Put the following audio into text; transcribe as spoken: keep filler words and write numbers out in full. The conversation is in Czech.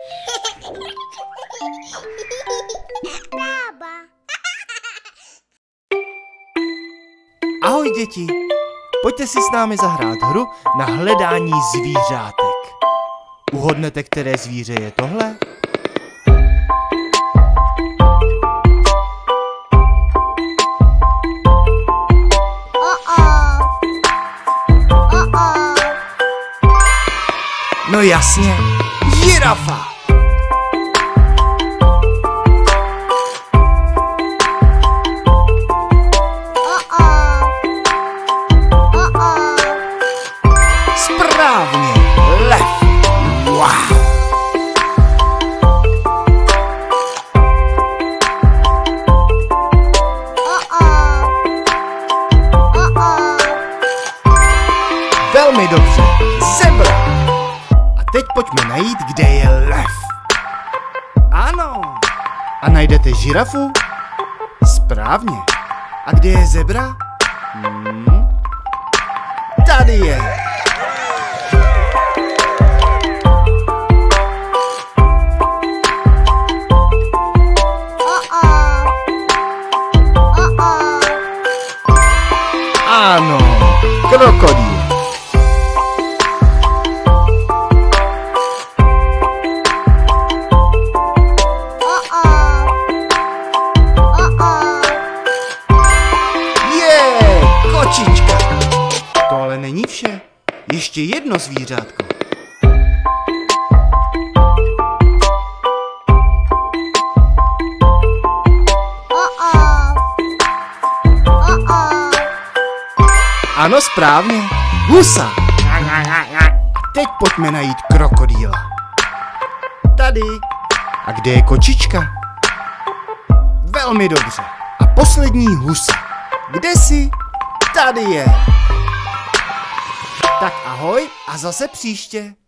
Bába. Ahoj děti, pojďte si s námi zahrát hru na hledání zvířátek. Uhodnete, které zvíře je tohle? No jasně, žirafa! Správně, lev! Wow! Velmi dobře, zebra! Teď pojďme najít, kde je lev. Ano. A najdete žirafu? Správně. A kde je zebra? Hmm. Tady je. Ano, krokodýl. Kočička. To ale není vše. Ještě jedno zvířátko. Ano, správně. Husa. A teď pojďme najít krokodýla. Tady. A kde je kočička? Velmi dobře. A poslední husa. Kde jsi? Tady je. Tak ahoj a zase příště.